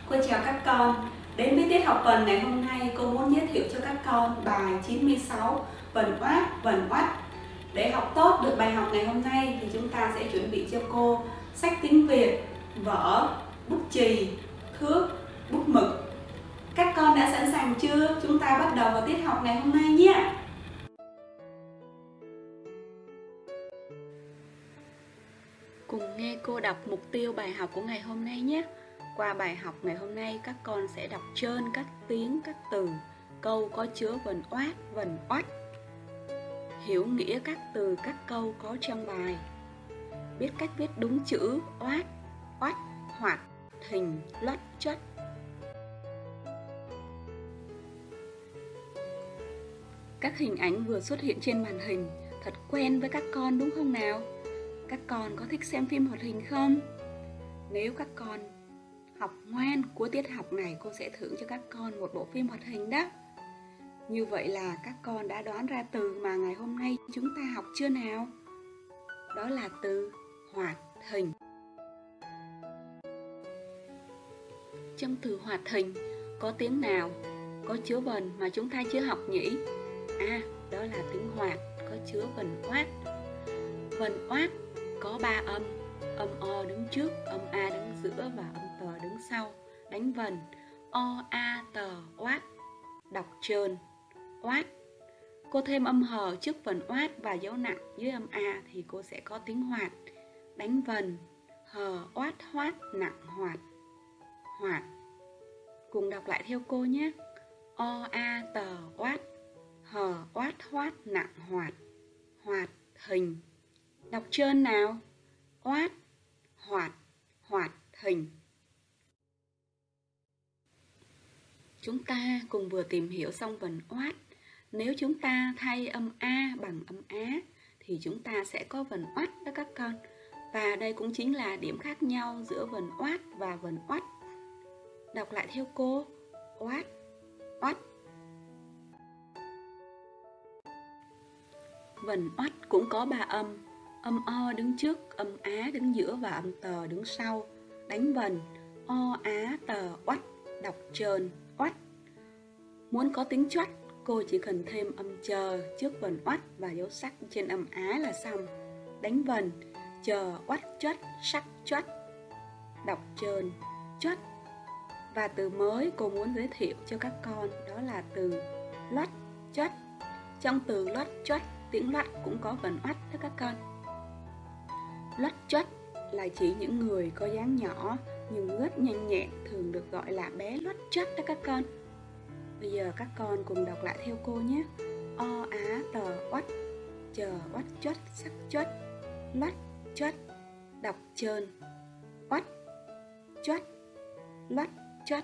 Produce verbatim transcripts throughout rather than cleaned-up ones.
Cô chào các con. Đến với tiết học tuần ngày hôm nay, cô muốn giới thiệu cho các con bài chín mươi sáu vần oát, vần oắt. Để học tốt được bài học ngày hôm nay thì chúng ta sẽ chuẩn bị cho cô sách tiếng Việt, vở, bút chì, thước, bút mực. Các con đã sẵn sàng chưa? Chúng ta bắt đầu vào tiết học ngày hôm nay nhé. Cùng nghe cô đọc mục tiêu bài học của ngày hôm nay nhé. Qua bài học ngày hôm nay, các con sẽ đọc trơn các tiếng, các từ, câu có chứa vần oát, vần oắt. Hiểu nghĩa các từ, các câu có trong bài. Biết cách viết đúng chữ oát, oắt, hoạt, hình, loắt, choắt. Các hình ảnh vừa xuất hiện trên màn hình thật quen với các con đúng không nào? Các con có thích xem phim hoạt hình không? Nếu các con học ngoan, cuối tiết học này cô sẽ thưởng cho các con một bộ phim hoạt hình đó. Như vậy là các con đã đoán ra từ mà ngày hôm nay chúng ta học chưa nào? Đó là từ hoạt hình. Trong từ hoạt hình có tiếng nào có chứa vần mà chúng ta chưa học nhỉ? À, đó là tiếng hoạt có chứa vần oát. Vần oát có ba âm, âm o đứng trước, âm a đứng giữa và âm tờ đứng sau. Đánh vần o a tờ oát, đọc trơn oát. Cô thêm âm hờ trước vần oát và dấu nặng dưới âm a thì cô sẽ có tiếng hoạt. Đánh vần hờ oát hoát nặng hoạt, hoạt. Cùng đọc lại theo cô nhé. O a tờ oát, hờ oát hoát nặng hoạt, hoạt hình. Đọc trơn nào. Oát, hoạt, hoạt hình. Chúng ta cùng vừa tìm hiểu xong vần oát. Nếu chúng ta thay âm a bằng âm á thì chúng ta sẽ có vần oát đó các con. Và đây cũng chính là điểm khác nhau giữa vần oát và vần oắt. Đọc lại theo cô. Oát, oắt. Vần oát cũng có ba âm. Âm o đứng trước, âm á đứng giữa và âm tờ đứng sau. Đánh vần o á tờ oát, đọc trơn oát. Muốn có tiếng choắt, cô chỉ cần thêm âm chờ trước vần oát và dấu sắc trên âm á là xong. Đánh vần chờ oát choắt, sắc choắt, đọc trơn choắt. Và từ mới cô muốn giới thiệu cho các con đó là từ loắt choắt. Trong từ loắt choắt, tiếng loắt cũng có vần oát đó các con. Loắt choắt là chỉ những người có dáng nhỏ nhưng rất nhanh nhẹn, thường được gọi là bé loắt choắt đó các con. Bây giờ các con cùng đọc lại theo cô nhé. O á tờ oát, chờ oát choắt, sắc choắt, loắt choắt, đọc trơn oát choắt, loắt choắt.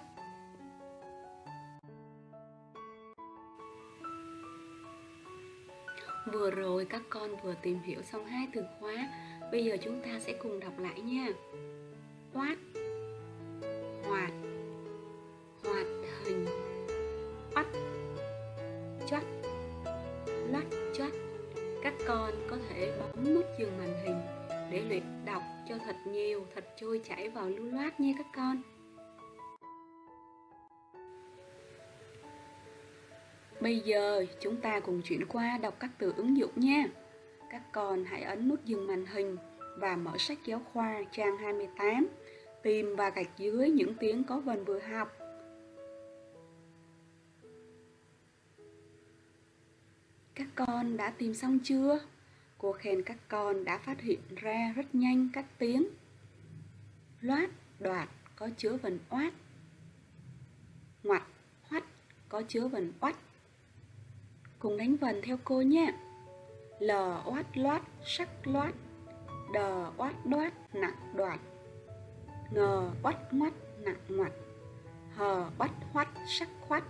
Vừa rồi các con vừa tìm hiểu xong hai từ khóa. Bây giờ chúng ta sẽ cùng đọc lại nha. Oát, hoạt, hoạt hình, oát, choắt, loắt choắt. Các con có thể bấm nút dừng màn hình để luyện đọc cho thật nhiều, thật trôi chảy vào lưu loát nha các con. Bây giờ chúng ta cùng chuyển qua đọc các từ ứng dụng nha. Các con hãy ấn nút dừng màn hình và mở sách giáo khoa trang hai mươi tám. Tìm và gạch dưới những tiếng có vần vừa học. Các con đã tìm xong chưa? Cô khen các con đã phát hiện ra rất nhanh các tiếng loát, đoạt có chứa vần oát, ngoặt, hoắt có chứa vần oắt. Cùng đánh vần theo cô nhé. L oát loát, sắc loát, đờ oát đoát, nặng đoạt, ngờ oát ngoắt, nặng ngoặt, hờ oát hoắt, sắc khoắt.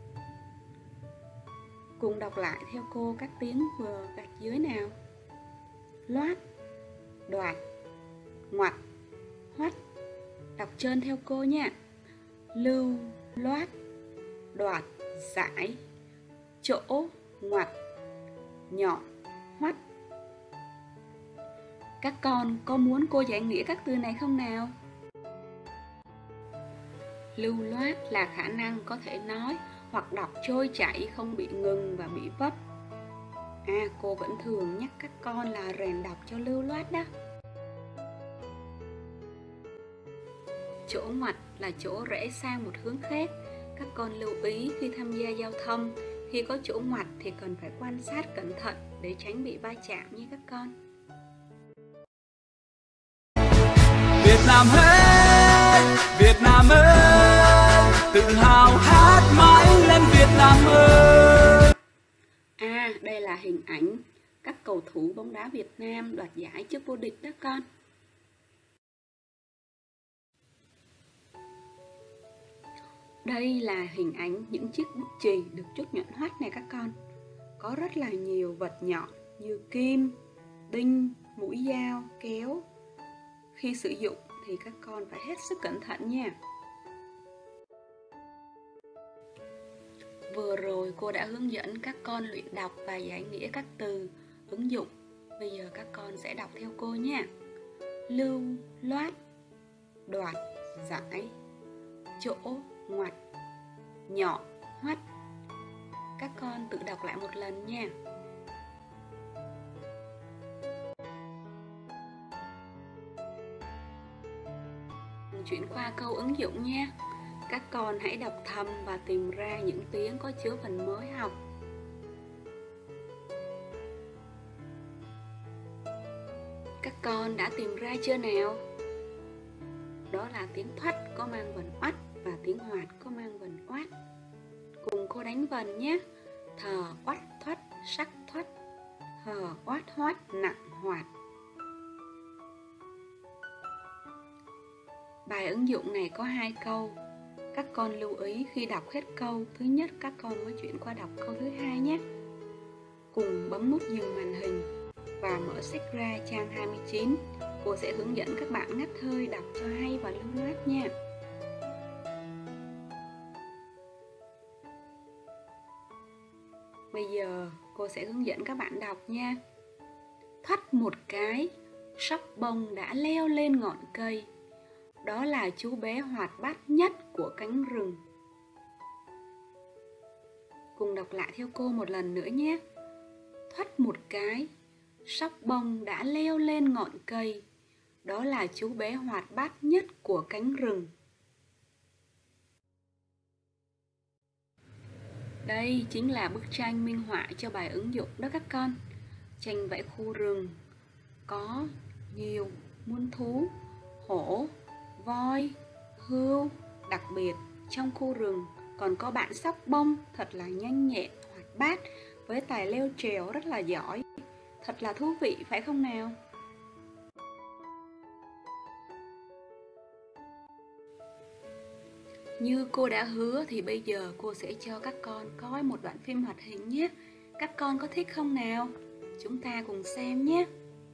Cùng đọc lại theo cô các tiếng vừa gạch dưới nào. Loát, đoạt, ngoặt, hoắt. Đọc trơn theo cô nha. Lưu, loát, đoạt, giải, chỗ, ngoặt, nhọn, hoắt. Các con có muốn cô giải nghĩa các từ này không nào? Lưu loát là khả năng có thể nói hoặc đọc trôi chảy, không bị ngừng và bị vấp. À, cô vẫn thường nhắc các con là rèn đọc cho lưu loát đó. Chỗ ngoặt là chỗ rẽ sang một hướng khác. Các con lưu ý khi tham gia giao thông, khi có chỗ ngoặt thì cần phải quan sát cẩn thận để tránh bị va chạm nha các con. Việt Nam ơi, Việt Nam ơi, tự hào hát mãi lên Việt Nam ơi. À, đây là hình ảnh các cầu thủ bóng đá Việt Nam đoạt giải chức vô địch đó con. Đây là hình ảnh những chiếc bút chì được chốt nhọn hoắt này các con. Có rất là nhiều vật nhọn như kim, đinh, mũi dao, kéo. Khi sử dụng thì các con phải hết sức cẩn thận nha. Vừa rồi cô đã hướng dẫn các con luyện đọc và giải nghĩa các từ, ứng dụng. Bây giờ các con sẽ đọc theo cô nha. Lưu loát, đoạt giải, chỗ ngoặt, nhọn hoắt. Các con tự đọc lại một lần nha. Chuyển qua câu ứng dụng nha. Các con hãy đọc thầm và tìm ra những tiếng có chứa phần mới học. Các con đã tìm ra chưa nào? Đó là tiếng thoắt có mang vần oắt và tiếng hoạt có mang vần oát. Cùng cô đánh vần nhé. Thờ oắt thoắt, sắc thoắt. Hờ oát hoát, nặng hoạt. Bài ứng dụng này có hai câu. Các con lưu ý khi đọc hết câu thứ nhất, các con mới chuyển qua đọc câu thứ hai nhé. Cùng bấm nút dừng màn hình và mở sách ra trang hai mươi chín. Cô sẽ hướng dẫn các bạn ngắt hơi đọc cho hay và lưu loát nha. Bây giờ cô sẽ hướng dẫn các bạn đọc nha. Thoắt một cái, sóc bông đã leo lên ngọn cây. Đó là chú bé hoạt bát nhất của cánh rừng. Cùng đọc lại theo cô một lần nữa nhé. Thoắt một cái, sóc bông đã leo lên ngọn cây. Đó là chú bé hoạt bát nhất của cánh rừng. Đây chính là bức tranh minh họa cho bài ứng dụng đó các con. Tranh vẽ khu rừng có nhiều muôn thú, hổ, voi, hươu. Đặc biệt trong khu rừng còn có bạn sóc bông thật là nhanh nhẹn, hoạt bát với tài leo trèo rất là giỏi. Thật là thú vị phải không nào? Như cô đã hứa thì bây giờ cô sẽ cho các con coi một đoạn phim hoạt hình nhé. Các con có thích không nào? Chúng ta cùng xem nhé.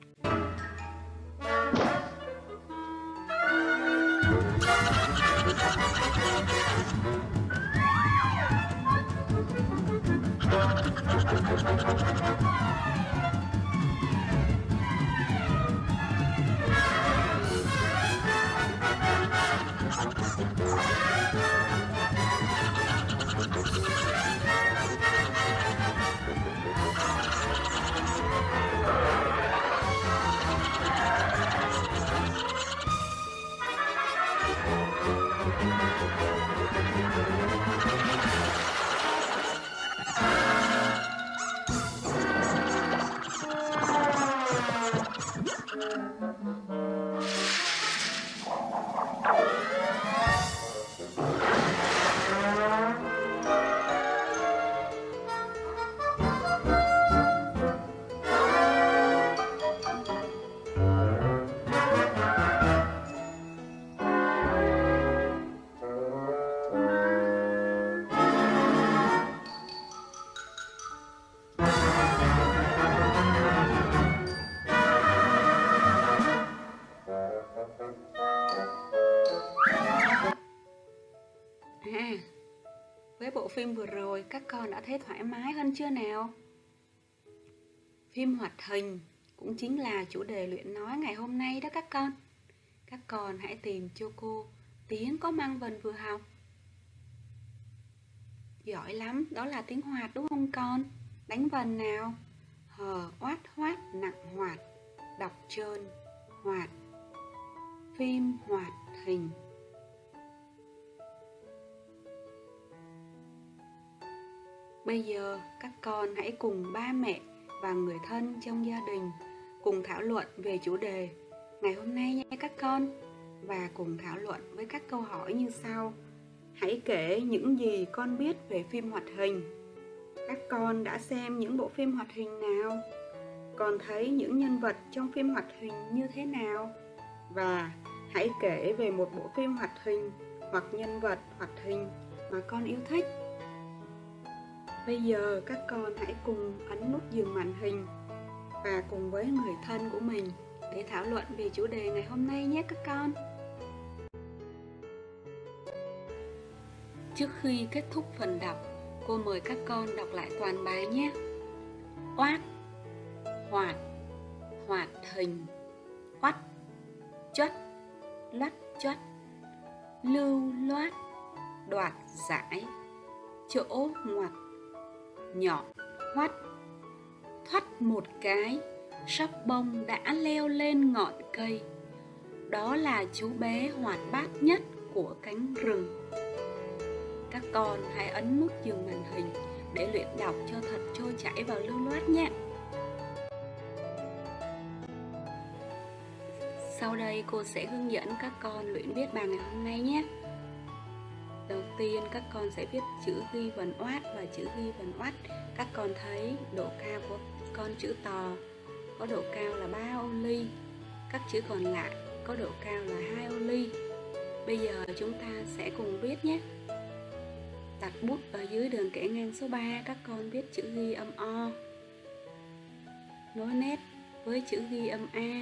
À, với bộ phim vừa rồi các con đã thấy thoải mái hơn chưa nào? Phim hoạt hình cũng chính là chủ đề luyện nói ngày hôm nay đó các con. Các con hãy tìm cho cô tiếng có mang vần vừa học Giỏi lắm, đó là tiếng hoạt đúng không con? Đánh vần nào. Hờ oát hoát nặng hoạt, đọc trơn hoạt, phim hoạt hình. Bây giờ các con hãy cùng ba mẹ và người thân trong gia đình cùng thảo luận về chủ đề ngày hôm nay nha các con, và cùng thảo luận với các câu hỏi như sau. Hãy kể những gì con biết về phim hoạt hình. Các con đã xem những bộ phim hoạt hình nào? Con thấy những nhân vật trong phim hoạt hình như thế nào? Và hãy kể về một bộ phim hoạt hình hoặc nhân vật hoạt hình mà con yêu thích. Bây giờ các con hãy cùng ấn nút dừng màn hình và cùng với người thân của mình để thảo luận về chủ đề ngày hôm nay nhé các con. Trước khi kết thúc phần đọc, cô mời các con đọc lại toàn bài nhé. Oát, hoạt, hoạt hình, oắt, choắt, loắt choắt, lưu loát, đoạt giải, chỗ ngoặt, nhọn, hoắt. Thoắt một cái, sóc bông đã leo lên ngọn cây. Đó là chú bé hoạt bát nhất của cánh rừng. Các con hãy ấn nút dừng màn hình để luyện đọc cho thật trôi chảy và lưu loát nhé. Sau đây cô sẽ hướng dẫn các con luyện viết bài ngày hôm nay nhé. Đầu tiên các con sẽ viết chữ ghi vần oát và chữ ghi vần oắt. Các con thấy độ cao của con chữ tò có độ cao là ba ô ly, các chữ còn lại có độ cao là hai ô ly. Bây giờ chúng ta sẽ cùng viết nhé. Đặt bút ở dưới đường kẻ ngang số ba, các con viết chữ ghi âm O, nối nét với chữ ghi âm A.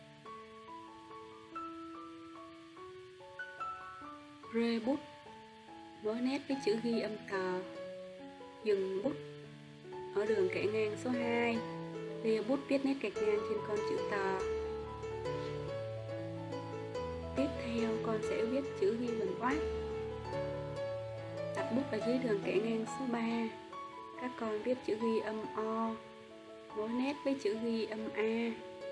Rê bút nối nét với chữ ghi âm tờ. Dừng bút ở đường kẻ ngang số hai, lia bút viết nét gạch ngang trên con chữ tờ. Tiếp theo con sẽ viết chữ ghi vần oát. Đặt bút ở dưới đường kẻ ngang số ba, các con viết chữ ghi âm O, nối nét với chữ ghi âm A.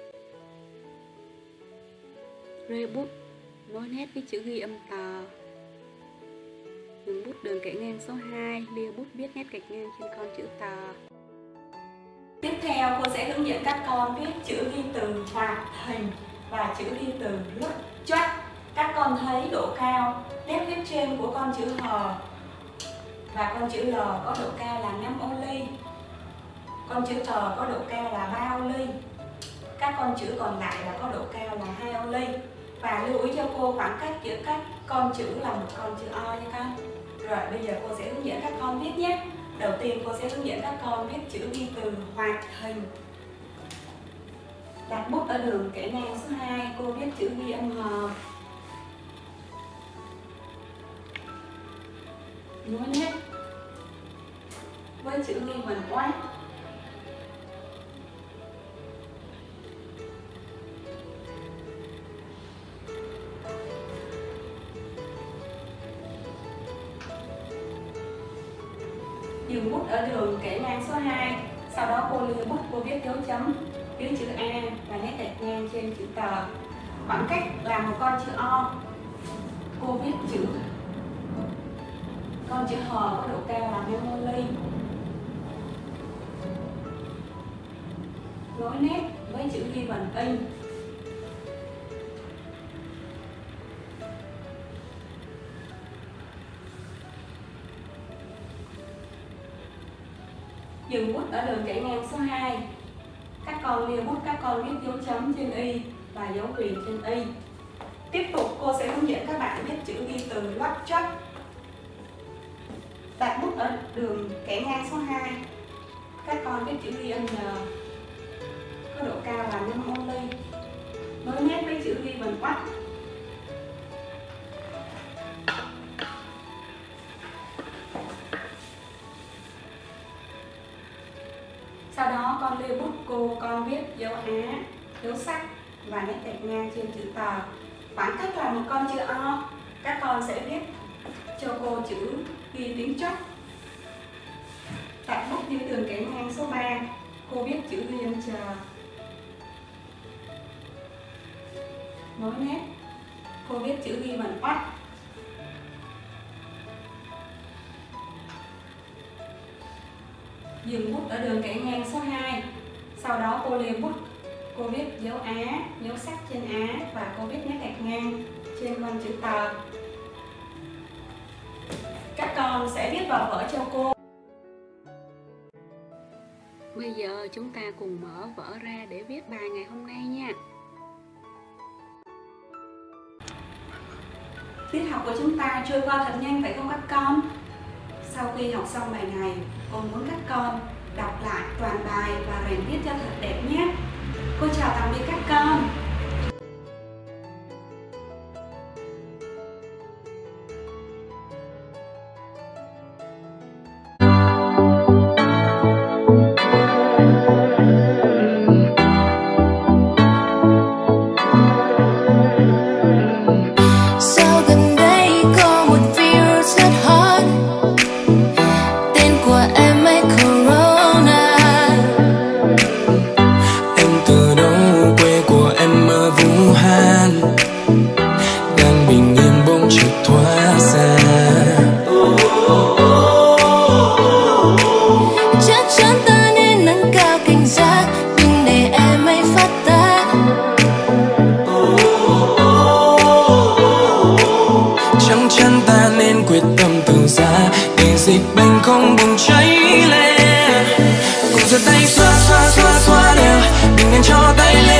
Rê bút nối nét với chữ ghi âm tờ. Dừng bút đường kẻ ngang số hai, lia bút viết nét gạch ngang trên con chữ tờ. Tiếp theo cô sẽ hướng dẫn các con viết chữ ghi từ hoạt hình và chữ ghi từ loắt choắt. Các con thấy độ cao nét viết trên của con chữ H và con chữ L có độ cao là năm ô ly, con chữ tờ có độ cao là ba ô ly, các con chữ còn lại là có độ cao là hai ô ly. Và lưu ý cho cô khoảng cách giữa các con chữ là một con chữ O nha con. Rồi bây giờ cô sẽ hướng dẫn các con viết nhé. Đầu tiên cô sẽ hướng dẫn các con viết chữ ghi từ hoạt hình. Đặt bút ở đường kẻ ngang số hai, cô viết chữ ghi âm H, nối nét với chữ ghi vần oát. Dừng bút ở đường kẻ ngang số hai, sau đó cô lia bút, cô viết dấu chấm dưới chữ A và nét gạch ngang trên chữ tờ. Khoảng cách là một con chữ O, cô viết chữ con chữ H có độ cao là năm ô ly, nối nét với chữ ghi vần in. Dừng bút ở đường kẻ ngang số hai, các con lia bút, các con viết dấu chấm trên y và dấu viền trên y. Tiếp tục cô sẽ hướng dẫn các bạn viết chữ ghi từ loắt choắt. Đặt bút ở đường kẻ ngang số hai, các con viết chữ ghi âm N có độ cao là năm ô ly, nối nét với chữ ghi vần oắt. Sau đó con lia bút, cô con viết dấu Á, dấu sắc và nét gạch ngang trên chữ tờ. Khoảng cách là một con chữ O, các con sẽ viết cho cô chữ ghi tiếng chót. Đặt bút dưới đường kẻ ngang số ba, cô viết chữ ghi âm chờ. Nối nét, cô viết chữ ghi bằng oách. Dừng bút ở đường kẻ ngang số hai. Sau đó cô lê bút, cô viết dấu Á, dấu sắc trên Á và cô viết nét gạch ngang trên con chữ tờ. Các con sẽ viết vào vở cho cô. Bây giờ chúng ta cùng mở vở ra để viết bài ngày hôm nay nha. Tiết học của chúng ta trôi qua thật nhanh phải không các con? Sau khi học xong bài này, cô muốn các con đọc lại toàn bài và rèn viết cho thật đẹp nhé. Cô chào tạm biệt các con. Dịch bệnh không bùng cháy lên, cùng giơ tay xoa xoa xoa xoa đều, đừng nên cho tay lên.